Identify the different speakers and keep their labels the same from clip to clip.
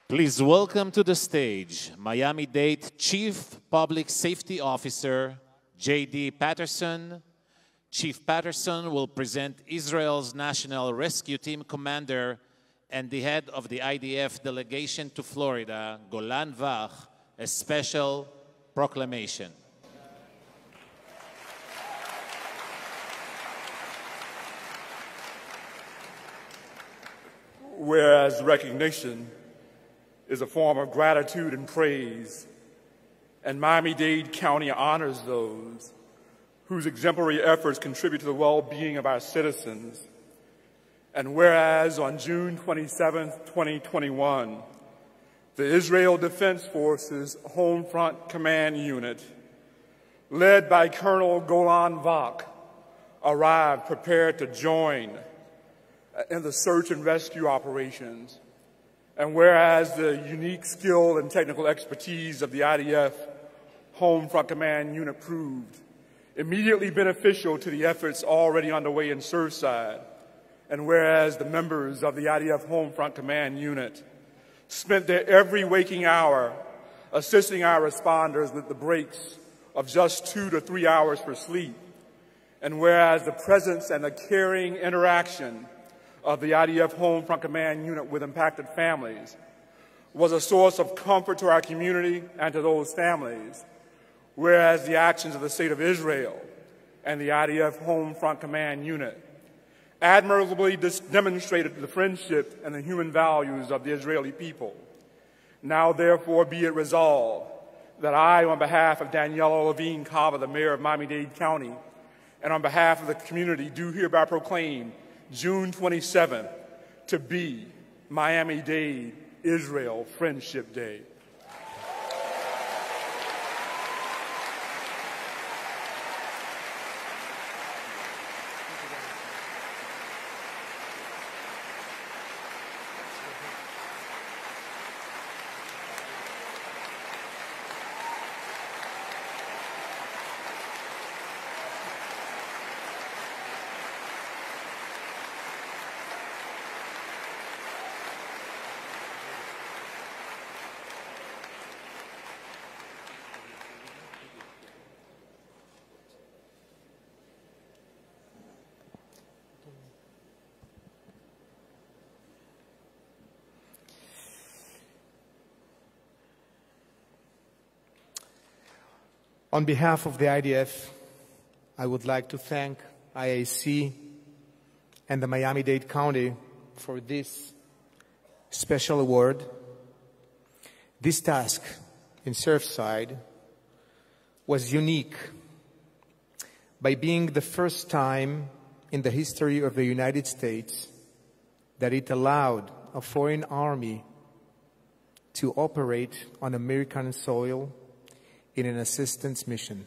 Speaker 1: Please welcome to the stage Miami-Dade Chief Public Safety Officer, J.D. Patterson. Chief Patterson will present Israel's National Rescue Team Commander and the head of the IDF delegation to Florida, Golan Vach, a special proclamation.
Speaker 2: Whereas recognition is a form of gratitude and praise, and Miami-Dade County honors those whose exemplary efforts contribute to the well-being of our citizens. And whereas on June 27, 2021, the Israel Defense Forces Home Front Command Unit, led by Colonel Golan Vach, arrived prepared to join in the search and rescue operations. And whereas the unique skill and technical expertise of the IDF Home Front Command Unit proved immediately beneficial to the efforts already underway in Surfside, and whereas the members of the IDF Home Front Command Unit spent their every waking hour assisting our responders with the breaks of just 2 to 3 hours for sleep, and whereas the presence and the caring interaction of the IDF Home Front Command Unit with impacted families was a source of comfort to our community and to those families, whereas the actions of the State of Israel and the IDF Home Front Command Unit admirably demonstrated the friendship and the human values of the Israeli people. Now, therefore, be it resolved that I, on behalf of Daniela Levine Cava, the mayor of Miami-Dade County, and on behalf of the community, do hereby proclaim June 27th to be Miami-Dade Israel Friendship Day.
Speaker 3: On behalf of the IDF, I would like to thank IAC and the Miami-Dade County for this special award. This task in Surfside was unique by being the first time in the history of the United States that it allowed a foreign army to operate on American soil in an assistance mission.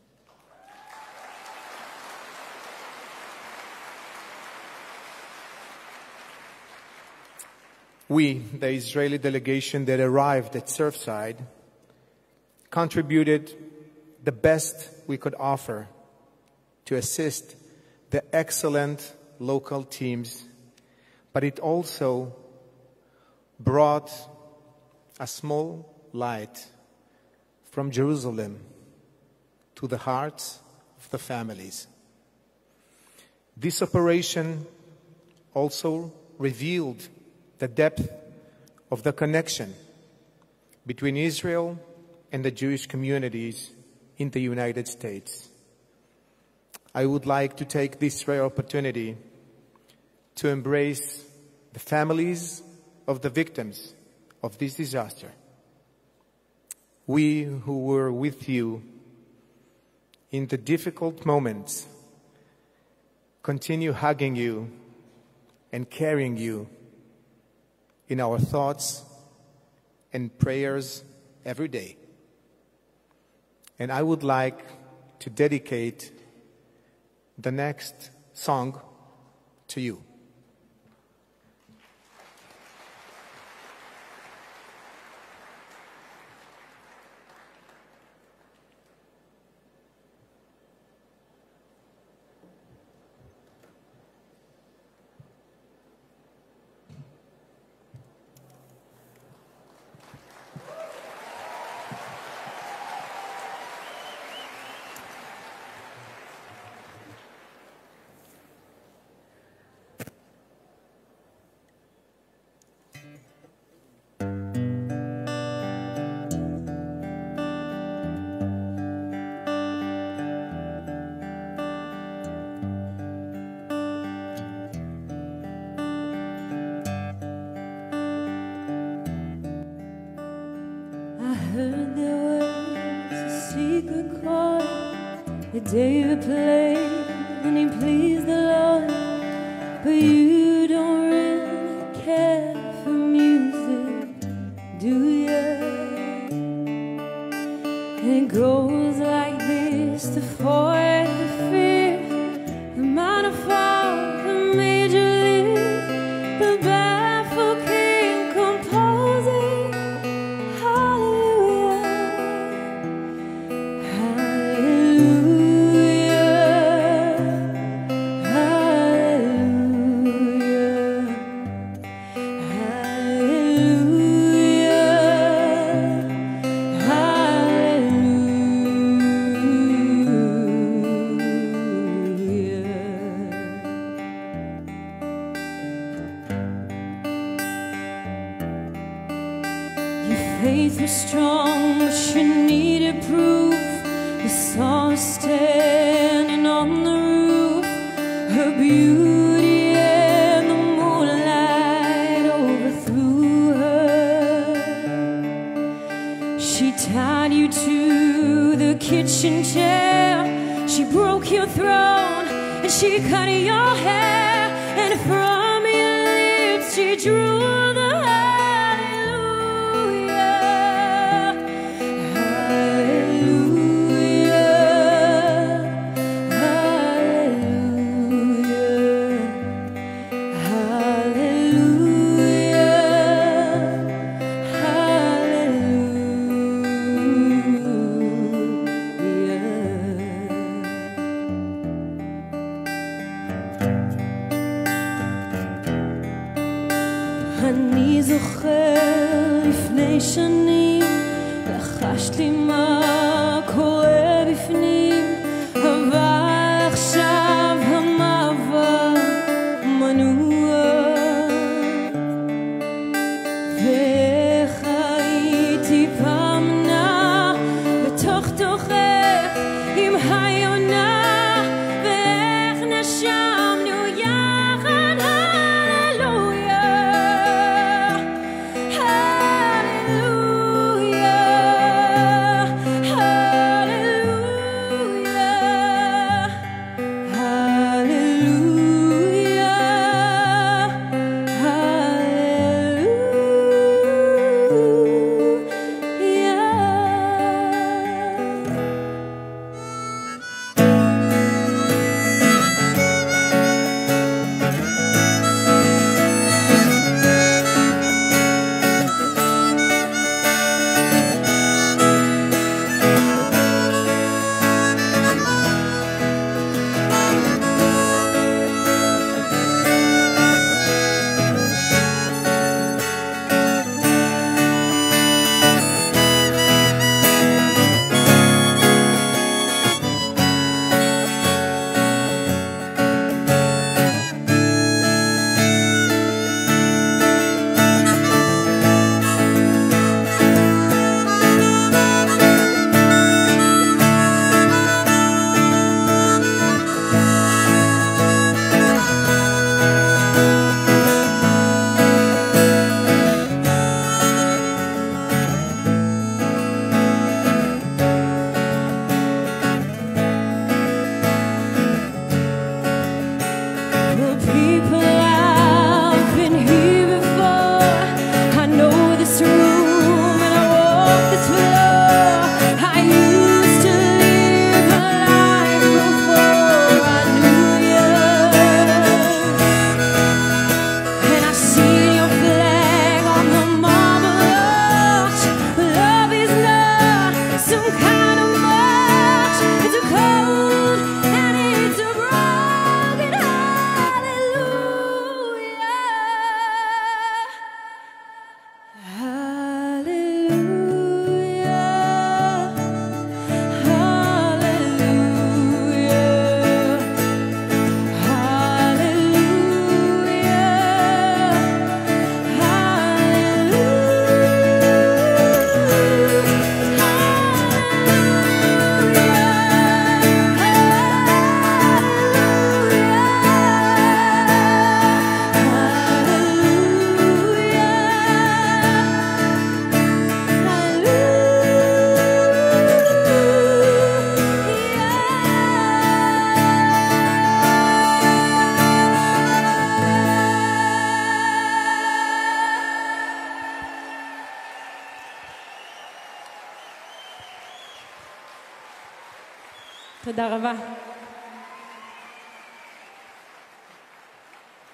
Speaker 3: We, the Israeli delegation that arrived at Surfside, contributed the best we could offer to assist the excellent local teams, but it also brought a small light from Jerusalem to the hearts of the families. This operation also revealed the depth of the connection between Israel and the Jewish communities in the United States. I would like to take this rare opportunity to embrace the families of the victims of this disaster. We who were with you in the difficult moments continue hugging you and carrying you in our thoughts and prayers every day. And I would like to dedicate the next song to you.
Speaker 4: secret chord that David played, and he pleased the Lord. But you don't really care for music, do ya? And it goes like this: the fourth, the fifth, the minor fall, the major lift, the baffled king composing. Hallelujah, hallelujah, hallelujah, hallelujah. Your faith was strong, but you needed proof. You saw her standing on the roof, her beauty and the moonlight overthrew her. She tied you to the kitchen chair, she broke your throne, and she cut your hair, and from your lips she drew the אני זוכר לפני שנים, לחשת לי מה קורה בפנים, אבל עכשיו המעבר מנוע, ואיך הייתי פעם נע בתוך תוכך עם היונה, ואיך נשמנו יחד. Hallelujah, תודה רבה.